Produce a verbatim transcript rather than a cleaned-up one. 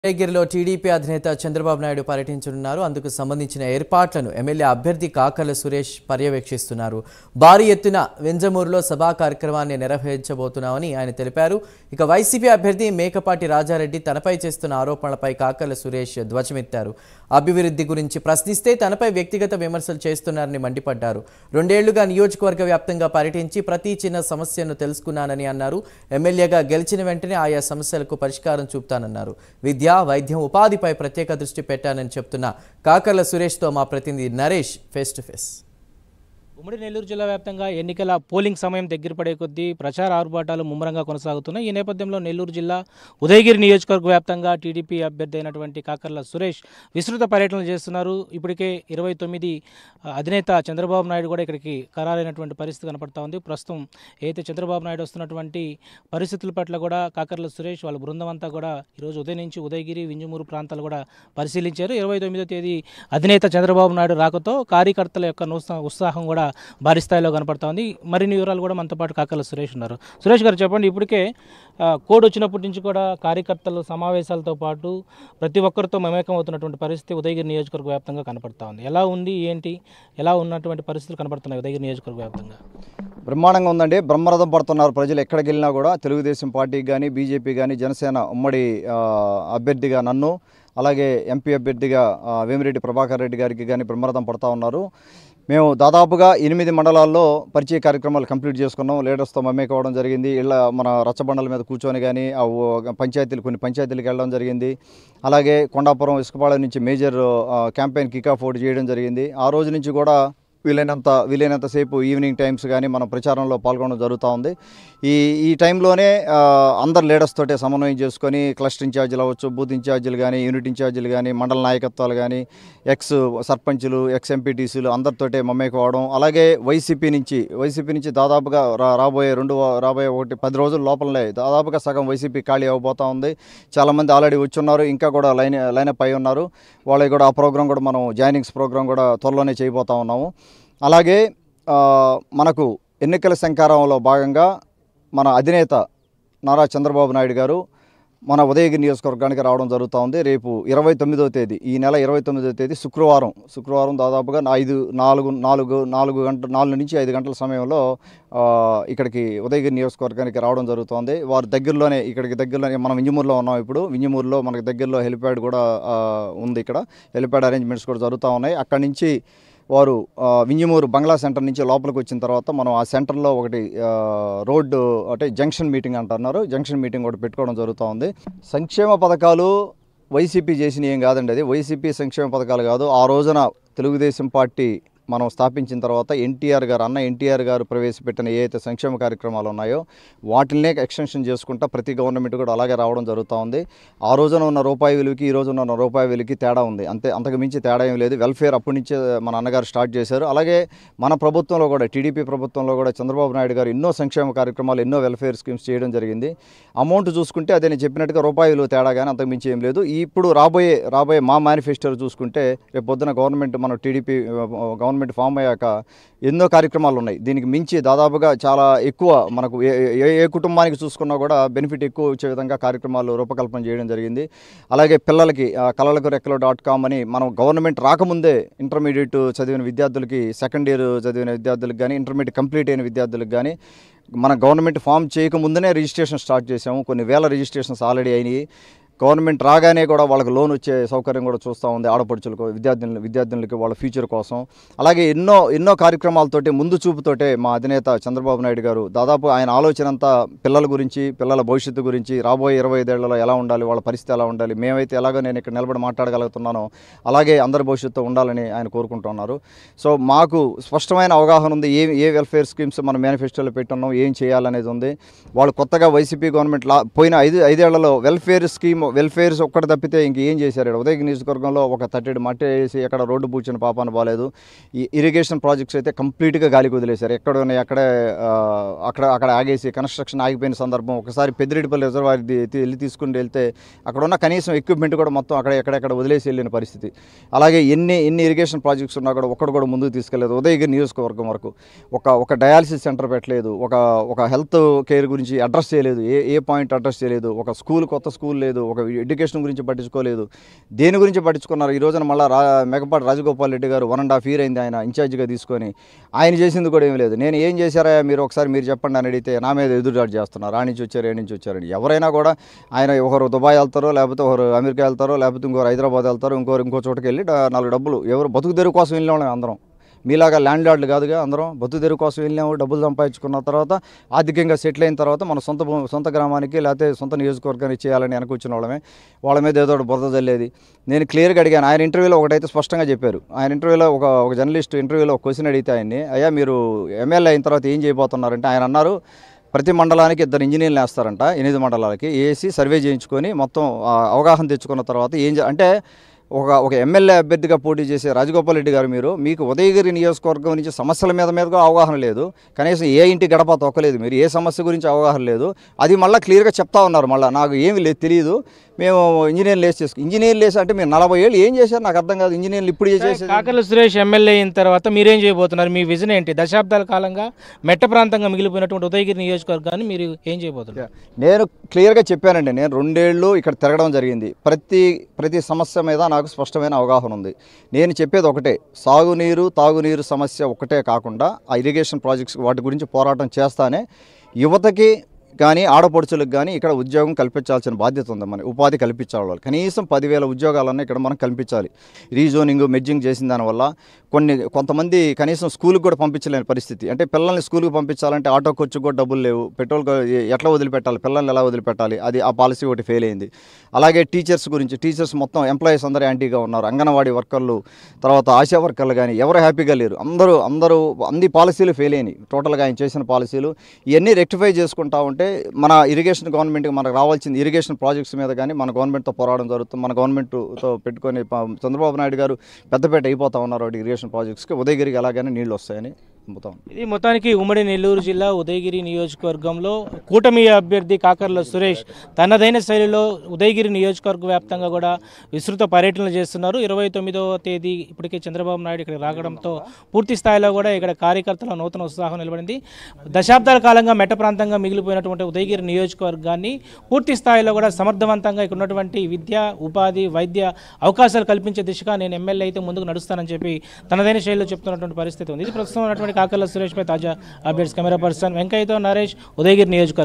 ఉదయగిరిలో TDP అధినేత చంద్రబాబు నాయుడు పర్యటించనున్నారు. అందుకు సంబంధించిన ఏర్పాట్లను ఎమ్మెల్యే అభ్యర్థి కాకర్ల సురేష్ పర్యవేక్షిస్తున్నారు. భారీ ఎత్తున వెంజమూరులో సభా కార్యక్రమాన్ని నిర్వహించబోతున్నామని ఆయన తెలిపారు. ఇక వైసీపీ అభ్యర్థి మేకపాటి రాజారెడ్డి తనపై చేస్తున్న ఆరోపణలపై కాకర్ల సురేష్ ధ్వజమెత్తారు. అభివృద్ధి గురించి ప్రశ్నిస్తే తనపై వ్యక్తిగత విమర్శలు చేస్తున్నారని మండిపడ్డారు. రెండేళ్లుగా నియోజకవర్గ వ్యాప్తంగా పర్యటించి ప్రతి చిన్న సమస్యను తెలుసుకున్నానని అన్నారు. ఎమ్మెల్యేగా గెలిచిన వెంటనే ఆయా సమస్యలకు పరిష్కారం చూపుతానన్నారు. విద్య, వైద్యం, ఉపాధిపై ప్రత్యేక దృష్టి పెట్టానని చెప్తున్న కాకర్ల సురేష్తో మా ప్రతినిధి నరేష్ ఫేస్ టు ఫేస్. ఉమ్మడి నెల్లూరు జిల్లా వ్యాప్తంగా ఎన్నికల పోలింగ్ సమయం దగ్గర పడే కొద్దీ ప్రచార ఆర్భాటాలు ముమ్మరంగా కొనసాగుతున్నాయి. ఈ నేపథ్యంలో నెల్లూరు జిల్లా ఉదయగిరి నియోజకవర్గ వ్యాప్తంగా టీడీపీ అభ్యర్థి అయినటువంటి కాకర్ల సురేష్ విస్తృత పర్యటనలు చేస్తున్నారు. ఇప్పటికే ఇరవై తొమ్మిది అధినేత చంద్రబాబు నాయుడు కూడా ఇక్కడికి ఖరారైనటువంటి పరిస్థితి కనపడతా ఉంది. ప్రస్తుతం అయితే చంద్రబాబు నాయుడు వస్తున్నటువంటి పరిస్థితుల పట్ల కూడా కాకర్ల సురేష్ వాళ్ళ బృందం అంతా కూడా ఈరోజు ఉదయం నుంచి ఉదయగిరి, వింజమూరు ప్రాంతాలు కూడా పరిశీలించారు. ఇరవై తొమ్మిదో తేదీ అధినేత చంద్రబాబు నాయుడు రాకతో కార్యకర్తల యొక్క ఉత్సాహం కూడా భారీ స్థాయిలో కనపడతా ఉంది. మరిన్ని వివరాలు కూడా మనతో పాటు కాకర్ల సురేష్ ఉన్నారు. సురేష్ గారు చెప్పండి, ఇప్పటికే కోడ్ వచ్చినప్పటి నుంచి కూడా కార్యకర్తలు సమావేశాలతో పాటు ప్రతి ఒక్కరితో మమేకం అవుతున్నటువంటి పరిస్థితి ఉదయగిరి నియోజకవర్గ వ్యాప్తంగా కనపడతా ఉంది. ఎలా ఉంది, ఏంటి, ఎలా ఉన్నటువంటి పరిస్థితులు కనపడుతున్నాయి ఉదయగిరి నియోజకవర్గ వ్యాప్తంగా? బ్రహ్మాండంగా ఉందండి. బ్రహ్మరథం పడుతున్నారు ప్రజలు. ఎక్కడికి వెళ్ళినా కూడా తెలుగుదేశం పార్టీకి కానీ, బీజేపీ కానీ, జనసేన ఉమ్మడి అభ్యర్థిగా నన్ను, అలాగే ఎంపీ అభ్యర్థిగా వేమిరెడ్డి ప్రభాకర్ రెడ్డి గారికి కానీ బ్రహ్మరథం పడుతూ ఉన్నారు. మేము దాదాపుగా ఎనిమిది మండలాల్లో పరిచయ కార్యక్రమాలు కంప్లీట్ చేసుకున్నాం. లీడర్స్తో మమేక అవ్వడం జరిగింది. ఇళ్ళ మన రచ్చబండల మీద కూర్చొని కానీ ఆ పంచాయతీలు కొన్ని పంచాయతీలకు వెళ్ళడం జరిగింది. అలాగే కొండాపురం, ఇసుకపాళెం నుంచి మేజర్ క్యాంపెయిన్ కిక్ ఆఫ్ ఒకటి చేయడం జరిగింది. ఆ రోజు నుంచి కూడా వీలైనంత వీలైనంతసేపు ఈవినింగ్ టైమ్స్ కానీ మనం ప్రచారంలో పాల్గొనడం జరుగుతూ ఉంది. ఈ ఈ టైంలోనే అందరు లీడర్స్ తోటే సమన్వయం చేసుకొని క్లస్టర్ ఇన్ఛార్జీలు అవ్వచ్చు, బూత్ ఇన్ఛార్జీలు కానీ, యూనిట్ ఇన్ఛార్జీలు కానీ, మండల నాయకత్వాలు కానీ, ఎక్స్ సర్పంచులు, ఎక్స్ ఎంపీటీసీలు అందరితోటే మమేకం అవడం. అలాగే వైసీపీ నుంచి వైసీపీ నుంచి దాదాపుగా రాబోయే రెండు రాబోయే ఒకటి పది రోజుల లోపలనే దాదాపుగా సగం వైసీపీ ఖాళీ అవ్వబోతూ ఉంది. చాలామంది ఆల్రెడీ వచ్చి ఉన్నారు, ఇంకా కూడా లైన్ లైనప్ అయి ఉన్నారు. వాళ్ళకి కూడా ఆ ప్రోగ్రాం కూడా మనం జాయినింగ్స్ ప్రోగ్రాం కూడా త్వరలోనే చేయబోతూ ఉన్నాము. అలాగే మనకు ఎన్నికల శంకారంలో భాగంగా మన అధినేత నారా చంద్రబాబు నాయుడు గారు మన ఉదయగిరి నియోజకవర్గానికి రావడం జరుగుతూ ఉంది. రేపు ఇరవై తొమ్మిదవ తేదీ ఈ నెల ఇరవై తొమ్మిదవ తేదీ శుక్రవారం శుక్రవారం దాదాపుగా ఐదు నాలుగు నాలుగు నాలుగు గంటల నాలుగు నుంచి ఐదు గంటల సమయంలో ఇక్కడికి ఉదయగిరి నియోజకవర్గానికి రావడం జరుగుతుంది. వారి దగ్గరలోనే ఇక్కడికి దగ్గరలోనే మనం వింజమూరులో ఉన్నాం. ఇప్పుడు వింజమూరులో మనకి దగ్గరలో హెలిప్యాడ్ కూడా ఉంది. ఇక్కడ హెలిప్యాడ్ అరేంజ్మెంట్స్ కూడా జరుగుతూ ఉన్నాయి. అక్కడి నుంచి వారు వింజమూరు బంగ్లా సెంటర్ నుంచి లోపలికి వచ్చిన తర్వాత మనం ఆ సెంటర్లో ఒకటి రోడ్డు అంటే జంక్షన్ మీటింగ్ అంటున్నారు. జంక్షన్ మీటింగ్ ఒకటి పెట్టుకోవడం జరుగుతూ ఉంది. సంక్షేమ పథకాలు వైసీపీ చేసిన ఏం కాదండి, అది వైసీపీ సంక్షేమ పథకాలు కాదు. ఆ రోజున తెలుగుదేశం పార్టీ మనం స్థాపించిన తర్వాత ఎన్టీఆర్ గారు అన్న ఎన్టీఆర్ గారు ప్రవేశపెట్టిన ఏ అయితే సంక్షేమ కార్యక్రమాలు ఉన్నాయో వాటినే ఎక్స్టెన్షన్ చేసుకుంటా ప్రతి గవర్నమెంట్ కూడా అలాగే రావడం జరుగుతూ ఉంది. ఆ రోజున ఉన్న రూపాయి విలువకి ఈ రోజున ఉన్న రూపాయి విలువకి తేడా ఉంది, అంతే, అంతకు మించి తేడా ఏం లేదు. వెల్ఫేర్ అప్పటి నుంచే మన అన్నగారు స్టార్ట్ చేశారు. అలాగే మన ప్రభుత్వంలో కూడా టీడీపీ ప్రభుత్వంలో కూడా చంద్రబాబు నాయుడు గారు ఎన్నో సంక్షేమ కార్యక్రమాలు, ఎన్నో వెల్ఫేర్ స్కీమ్స్ చేయడం జరిగింది. అమౌంట్ చూసుకుంటే అదే నేను చెప్పినట్టుగా రూపాయి విలువ తేడా కానీ అంతకు మించి ఏం లేదు. ఇప్పుడు రాబోయే రాబోయే మా మేనిఫెస్టో చూసుకుంటే రేపు పొద్దున గవర్నమెంట్ మన టీడీపీ గవర్నమెంట్ ఫామ్ అయ్యాక ఎన్నో కార్యక్రమాలు ఉన్నాయి. దీనికి మించి దాదాపుగా చాలా ఎక్కువ మనకు ఏ ఏ కుటుంబానికి చూసుకున్నా కూడా బెనిఫిట్ ఎక్కువ వచ్చే విధంగా కార్యక్రమాలు రూపకల్పన చేయడం జరిగింది. అలాగే పిల్లలకి కలలకు రెక్కలు డాట్ కామ్ అని మనం గవర్నమెంట్ రాకముందే ఇంటర్మీడియట్ చదివిన విద్యార్థులకి, సెకండ్ ఇయర్ చదివిన విద్యార్థులకు కానీ, ఇంటర్మీడియట్ కంప్లీట్ అయిన విద్యార్థులకు కానీ మన గవర్నమెంట్ ఫామ్ చేయకముందునే రిజిస్ట్రేషన్ స్టార్ట్ చేసాము. కొన్ని వేల రిజిస్ట్రేషన్స్ ఆల్రెడీ అయినాయి. గవర్నమెంట్ రాగానే కూడా వాళ్ళకి లోన్ వచ్చే సౌకర్యం కూడా చూస్తూ ఉంది ఆడపడుచులకు, విద్యార్థులు విద్యార్థులకి వాళ్ళ ఫ్యూచర్ కోసం. అలాగే ఎన్నో ఎన్నో కార్యక్రమాలతోటి ముందు చూపుతోటే మా అధినేత చంద్రబాబు నాయుడు గారు దాదాపు ఆయన ఆలోచన అంతా పిల్లల గురించి, పిల్లల భవిష్యత్తు గురించి, రాబోయే ఇరవై ఐదేళ్లలో ఎలా ఉండాలి, వాళ్ళ పరిస్థితి ఎలా ఉండాలి, మేమైతే ఎలాగో నేను ఇక్కడ నిలబడి మాట్లాడగలుగుతున్నానో అలాగే అందరి భవిష్యత్తు ఉండాలని ఆయన కోరుకుంటున్నారు. సో మాకు స్పష్టమైన అవగాహన ఉంది ఏ ఏ వెల్ఫేర్ స్కీమ్స్ మన మేనిఫెస్టోలో పెట్టున్నాం, ఏం చేయాలనేది ఉంది. వాళ్ళు కొత్తగా వైసీపీ గవర్నమెంట్ లా పోయిన ఐదు ఐదేళ్లలో వెల్ఫేర్ స్కీమ్ వెల్ఫేర్స్ ఒక్కటి తప్పితే ఇంకేం చేశారు? ఉదయగిరి నియోజకవర్గంలో ఒక తట్టెడు మట్టి వేసి ఎక్కడ రోడ్డు పూచిన పాపాన బాలేదు. ఈ ఇరిగేషన్ ప్రాజెక్ట్స్ అయితే కంప్లీట్గా గాలికి వదిలేశారు. ఎక్కడ అక్కడే అక్కడ అక్కడ ఆగేసి కన్స్ట్రక్షన్ ఆగిపోయిన సందర్భం. ఒకసారి పెద్దిరెడ్డిపల్లి రిజర్వాయర్ వెళ్ళి తీసుకుని వెళ్తే అక్కడ ఉన్న కనీసం ఎక్విప్మెంట్ కూడా మొత్తం అక్కడ ఎక్కడెక్కడ వదిలేసి వెళ్ళిన పరిస్థితి. అలాగే ఎన్ని ఎన్ని ఇరిగేషన్ ప్రాజెక్ట్స్ ఉన్నా కూడా ఒక్కడు కూడా ముందుకు తీసుకెళ్లేదు. ఉదయగిరి నియోజకవర్గం వరకు ఒక ఒక డయాలసిస్ సెంటర్ పెట్టలేదు, ఒక ఒక హెల్త్ కేర్ గురించి అడ్రస్ చేయలేదు, ఏ ఏ పాయింట్ అడ్రస్ చేయలేదు, ఒక స్కూల్ కొత్త స్కూల్ లేదు, ఒక ఎడ్యుకేషన్ గురించి పట్టించుకోలేదు, దేని గురించి పట్టించుకున్నారు. ఈ రోజున మళ్ళీ రా మేకపాటి రాజగోపాల్ రెడ్డి గారు వన్ అండ్ హాఫ్ ఇయర్ అయింది ఆయన ఇన్ఛార్జిగా తీసుకొని, ఆయన చేసింది కూడా ఏం లేదు. నేను ఏం చేశారా మీరు ఒకసారి మీరు చెప్పండి అని అడిగితే నా మీద ఎదురుదాడి చేస్తున్నారు. ఆ నుంచి వచ్చారు ఏ నుంచి వచ్చారని. ఎవరైనా కూడా ఆయన ఒకరు దుబాయ్ వెళ్తారో, లేకపోతే ఒకరు అమెరికా వెళ్తారో, లేకపోతే ఇంకోరు హైదరాబాద్ వెళ్తారో, ఇంకోరు ఇంకో చోటుకి వెళ్ళి నాలుగు డబ్బులు ఎవరు బతుకు తెరువు కోసం వెళ్ళిన వాళ్ళం అందరం. మీలాగా ల్యాండ్ లార్డ్లు కాదుగా, అందరం బతుకు తెరువు కోసం వెళ్ళాము. డబ్బులు సంపాదించుకున్న తర్వాత ఆర్థికంగా సెటిల్ అయిన తర్వాత మన సొంత సొంత గ్రామానికి లేకపోతే సొంత నియోజకవర్గానికి చేయాలని వెనకొచ్చిన వాళ్ళమే. వాళ్ళ మీద ఏదో ఒకటి బురద జల్లేది. నేను క్లియర్గా అడిగాను. ఆయన ఇంటర్వ్యూలో ఒకటైతే స్పష్టంగా చెప్పారు. ఆయన ఇంటర్వ్యూలో ఒక ఒక జర్నలిస్ట్ ఇంటర్వ్యూలో ఒక క్వశ్చన్ అడిగితే ఆయన్ని, అయ్యా మీరు ఎమ్మెల్యే అయిన తర్వాత ఏం చేయబోతున్నారంటే ఆయన అన్నారు, ప్రతి మండలానికి ఇద్దరు ఇంజనీర్లు వేస్తారంట, ఎనిమిది మండలాలకి వేసి సర్వే చేయించుకొని మొత్తం అవగాహన తెచ్చుకున్న తర్వాత ఏం అంటే ఒక ఒక ఎమ్మెల్యే అభ్యర్థిగా పోటీ చేసే రాజగోపాల్ రెడ్డి గారు మీరు మీకు ఉదయగిరి నియోజకవర్గం నుంచి సమస్యల మీద మీదగా అవగాహన లేదు, కనీసం ఏ ఇంటి గడప తొక్కలేదు, మీరు ఏ సమస్య గురించి అవగాహన లేదు. అది మళ్ళీ క్లియర్గా చెప్తా ఉన్నారు. మళ్ళీ నాకు ఏమి లేదు తెలియదు, మేము ఇంజనీర్లు వేసి చేసుకు ఇంజనీర్లు వేసి అంటే మీరు నలభై ఏళ్ళు ఏం చేశారు నాకు అర్థం కాదు. ఇంజనీర్లు ఇప్పుడు చేసేసి కాకర్ల సురేష్ ఎమ్మెల్యే అయిన తర్వాత మీరేం చేయబోతున్నారు? మీ విజన్ ఏంటి? దశాబ్దాల కాలంగా మెట్ట ప్రాంతంగా మిగిలిపోయినటువంటి ఉదయగిరి నియోజకవర్గాన్ని మీరు ఏం చేయబోతున్నారు? నేను క్లియర్గా చెప్పానండి. నేను రెండేళ్ళు ఇక్కడ తిరగడం జరిగింది. ప్రతి ప్రతి సమస్య మీద నాకు స్పష్టమైన అవగాహన ఉంది. నేను చెప్పేది ఒకటే, సాగునీరు తాగునీరు సమస్య ఒకటే కాకుండా ఆ ఇరిగేషన్ ప్రాజెక్ట్స్ వాటి గురించి పోరాటం చేస్తానే యువతకి కానీ ఆడపడుచులకు కానీ ఇక్కడ ఉద్యోగం కల్పించాల్సిన బాధ్యత ఉంది. మన ఉపాధి కల్పించాలి. కనీసం పదివేల ఉద్యోగాలన్నా ఇక్కడ మనం కల్పించాలి. రీజోనింగ్ మెడ్జింగ్ చేసిన దానివల్ల కొన్ని కొంతమంది కనీసం స్కూల్కి కూడా పంపించలేని పరిస్థితి. అంటే పిల్లల్ని స్కూల్కి పంపించాలంటే ఆటో ఖర్చు కూడా డబ్బులు లేవు, పెట్రోల్ ఎట్లా వదిలిపెట్టాలి, పిల్లల్ని ఎలా వదిలిపెట్టాలి, అది ఆ పాలసీ ఒకటి ఫెయిల్ అయింది. అలాగే టీచర్స్ గురించి, టీచర్స్ మొత్తం ఎంప్లాయీస్ అందరూ యాంటీగా ఉన్నారు. అంగన్వాడీ వర్కర్లు, తర్వాత ఆశా వర్కర్లు కానీ ఎవరు హ్యాపీగా లేరు. అందరూ అందరూ అన్ని పాలసీలు ఫెయిల్ అయినాయి. టోటల్గా ఆయన చేసిన పాలసీలు ఇవన్నీ రెక్టిఫై చేసుకుంటా ఉంటే మన ఇరిగేషన్ గవర్నమెంట్కి మనకు రావాల్సింది ఇరిగేషన్ ప్రాజెక్ట్స్ మీద కానీ మన గవర్నమెంట్తో పోరాటం జరుగుతుంది. మన గవర్నమెంట్తో పెట్టుకొని చంద్రబాబు నాయుడు గారు పెద్దపేట అయిపోతా ఉన్నారు ఇరిగేషన్ ప్రాజెక్ట్స్కి. ఉదయగిరికి ఎలాగైనా నీళ్ళు వస్తాయని నమ్ముతాం. ఇది మొత్తానికి ఉమ్మడి నెల్లూరు జిల్లా ఉదయగిరి నియోజకవర్గంలో కూటమి అభ్యర్థి కాకర్ల సురేష్ తనదైన శైలిలో ఉదయగిరి నియోజకవర్గ వ్యాప్తంగా కూడా విస్తృత పర్యటనలు చేస్తున్నారు. ఇరవై తొమ్మిదవ తేదీ ఇప్పటికే చంద్రబాబు నాయుడు ఇక్కడ రావడంతో పూర్తి స్థాయిలో కూడా ఇక్కడ కార్యకర్తల నూతన ఉత్సాహం నిలబడింది. దశాబ్దాల కాలంగా మెట్ట ప్రాంతంగా మిగిలిపోయినటువంటి ఉదయగిరి నియోజకవర్గాన్ని పూర్తి స్థాయిలో కూడా సమర్థవంతంగా ఇక్కడ ఉన్నటువంటి విద్య, ఉపాధి, వైద్య అవకాశాలు కల్పించే దిశగా నేను ఎమ్మెల్యే అయితే ముందుకు నడుస్తానని చెప్పి తనదైన శైలిలో చెప్తున్నటువంటి పరిస్థితి ఉంది. ఇది ప్రస్తుతం ఉన్నటువంటి కాకర్ల సురేష్ పై తాజా అప్డేట్స్. కెమెరా పర్సన్ వెంకయ్యతో నరేష్, ఉదయగిరి నియోజకవర్గం.